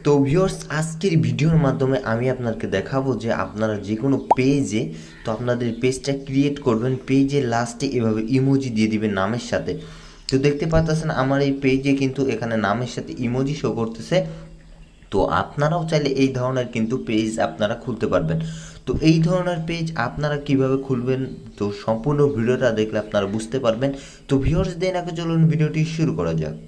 তো ভিউয়ার্স আজকের ভিডিওর মাধ্যমে আমি আপনাদেরকে দেখাবো যে আপনারা যে কোনো পেজে তো আপনাদের পেজটা ক্রিয়েট করবেন, পেজের লাস্টে এভাবে ইমোজি দিয়ে দিবেন নামের সাথে। তো দেখতে পাচ্ছেন আমার এই পেজে কিন্তু এখানে নামের সাথে ইমোজি শো করতেছে। তো আপনারাও চাইলে এই ধরনের কিন্তু পেজ আপনারা খুলতে পারবেন। তো এই ধরনের পেজ আপনারা কিভাবে খুলবেন তো সম্পূর্ণ ভিডিওটা দেখলে আপনারা বুঝতে পারবেন। তো ভিউয়ার্স দেন আগে চলুন ভিডিওটি শুরু করা যাক।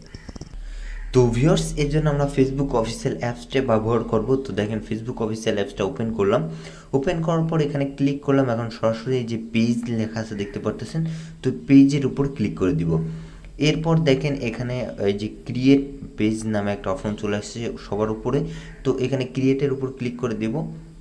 তো ভিউয়ার্স এর জন্য আমরা ফেসবুক অফিসিয়াল অ্যাপসটা ব্যবহার করব। তো দেখেন ফেসবুক অফিসিয়াল অ্যাপসটা ওপেন করলাম। ওপেন করার পর এখানে ক্লিক করলাম। এখন সরাসরি এই যে পেজ লেখা আছে দেখতে পারতেছেন, তো পেজের উপর ক্লিক করে দিব। এরপর দেখেন এখানে এই যে ক্রিয়েট পেজ নামে একটা অপশন চলে আসছে সবার উপরে। তো এখানে ক্রিয়েটের উপর ক্লিক করে দেব।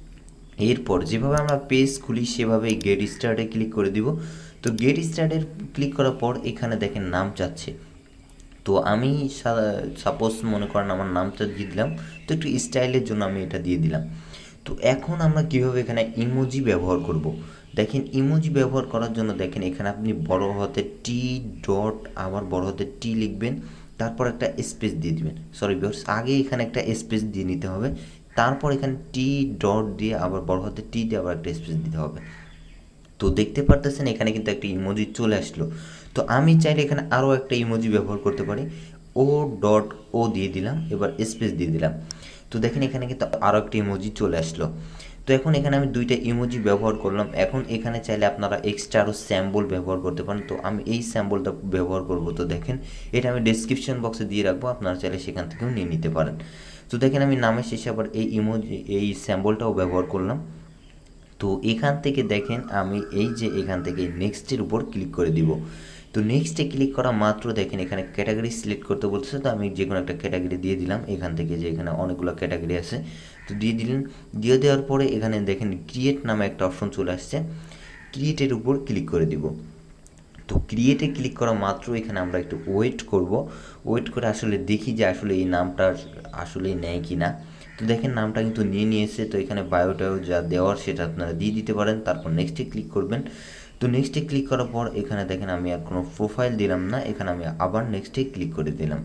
এরপর যেভাবে আমরা পেজ খুলি সেভাবে গেট স্টার্টে ক্লিক করে দিব। তো গেট স্টার্টের ক্লিক করার পর এখানে দেখেন নাম চাচ্ছে। তো আমি সাপোজ মনে করেন আমার নামটা দিয়ে দিলাম। তো একটু স্টাইলের জন্য আমি এটা দিয়ে দিলাম। তো এখন আমরা কীভাবে এখানে ইমোজি ব্যবহার করব। দেখেন ইমোজি ব্যবহার করার জন্য দেখেন এখানে আপনি বড় হাতে টি ডট আবার বড় হাতে টি লিখবেন, তারপর একটা স্পেস দিয়ে দিবেন। সরি ভিউয়ার্স, আগে এখানে একটা স্পেস দিয়ে নিতে হবে, তারপর এখানে টি ডট দিয়ে আবার বড় হাতে টি দিয়ে আবার একটা স্পেস দিতে হবে। তো দেখতে পারতেছেন এখানে কিন্তু একটা ইমোজি চলে আসলো। তো আমি চাইলে এখানে আরও একটা ইমোজি ব্যবহার করতে পারি। ও ডট ও দিয়ে দিলাম, এবার স্পেস দিয়ে দিলাম। তো দেখেন এখানে কিন্তু আরও একটা ইমোজি চলে আসলো। তো এখন এখানে আমি দুইটা ইমোজি ব্যবহার করলাম। এখন এখানে চাইলে আপনারা এক্সট্রা আরও স্যাম্বল ব্যবহার করতে পারেন। তো আমি এই স্যাম্বলটা ব্যবহার করব। তো দেখেন এটা আমি ডেসক্রিপশন বক্সে দিয়ে রাখবো, আপনারা চাইলে সেখান থেকেও নিয়ে নিতে পারেন। তো দেখেন আমি নামের শেষে আবার এই ইমোজি এই স্যাম্বলটাও ব্যবহার করলাম। তো এখান থেকে দেখেন আমি এই যে এখান থেকে নেক্সটের উপর ক্লিক করে দিব। তো নেক্সটে ক্লিক করা মাত্র দেখেন এখানে ক্যাটাগরি সিলেক্ট করতে বলছে। তো আমি যে কোনো একটা ক্যাটাগরি দিয়ে দিলাম এখান থেকে, যে এখানে অনেকগুলো ক্যাটাগরি আছে। তো দিয়ে দিলেন, দিয়ে দেওয়ার পরে এখানে দেখেন ক্রিয়েট নামে একটা অপশন চলে আসছে। ক্রিয়েটের উপর ক্লিক করে দিব। তো ক্রিয়েটে ক্লিক করা মাত্র এখানে আমরা একটু ওয়েট করব। ওয়েট করে আসলে দেখি যে আসলে এই নামটা আসলে নেয় কি না। তো দেখেন নামটা কিন্তু নিয়ে নিয়েছে। তো এখানে বায়োটাও যা দেওয়ার সেটা আপনারা দিয়ে দিতে পারেন, তারপর নেক্সটে ক্লিক করবেন। তো নেক্সটে ক্লিক করার পর এখানে দেখেন আমি আর কোনো প্রোফাইল দিলাম না, এখানে আমি আবার নেক্সটে ক্লিক করে দিলাম।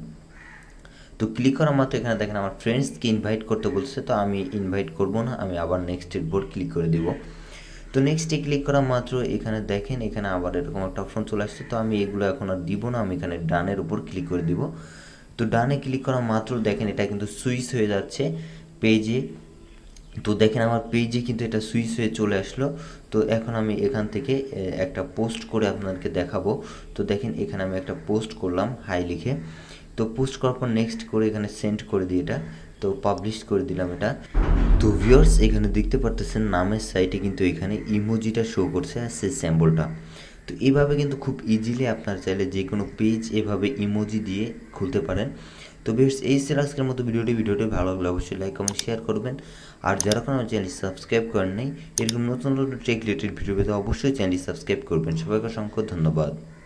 তো ক্লিক করা মাত্র এখানে দেখেন আমার ফ্রেন্ডসকে ইনভাইট করতে বলছে। তো আমি ইনভাইট করব না, আমি আবার নেক্সটের উপর ক্লিক করে দিব। তো নেক্সটে ক্লিক করা মাত্র এখানে দেখেন এখানে আবার এরকম একটা অপশন চলে আসছে। তো আমি এগুলো এখন আর দিব না, আমি এখানে ডানের উপর ক্লিক করে দিব। তো ডানে ক্লিক করা মাত্র দেখেন এটা কিন্তু সুইচ হয়ে যাচ্ছে পেজে। তো দেখেন আমার পেজে কিন্তু এটা সুইচ হয়ে চলে আসলো। তো এখন আমি এখান থেকে একটা পোস্ট করে আপনাদেরকে দেখাবো। তো দেখেন এখানে আমি একটা পোস্ট করলাম হাই লিখে। তো পোস্ট করার পর নেক্সট করে এখানে সেন্ড করে দিই এটা। তো পাবলিশ করে দিলাম এটা। তো ভিউয়ার্স এখানে দেখতে পারতেছেন নামের সাইটে কিন্তু এখানে ইমোজিটা শো করছে আর সেই স্যাম্বলটা। তো এইভাবে কিন্তু খুব ইজিলি আপনার চাইলে যে কোনো পেজ এভাবে ইমোজি দিয়ে খুলতে পারেন। তো ভিউয়ার্স এই ছিল আজকের মতো ভিডিওটি ভালো লাগলে অবশ্যই লাইক কমেন্ট শেয়ার করবেন। আর যারা কোনো আমার চ্যানেল সাবস্ক্রাইব করেন নাই এরকম নতুন নতুন টেক রিলেটেড ভিডিও পেতে অবশ্যই চ্যানেলটি সাবস্ক্রাইব করবেন। সবাইকে অসংখ্য ধন্যবাদ।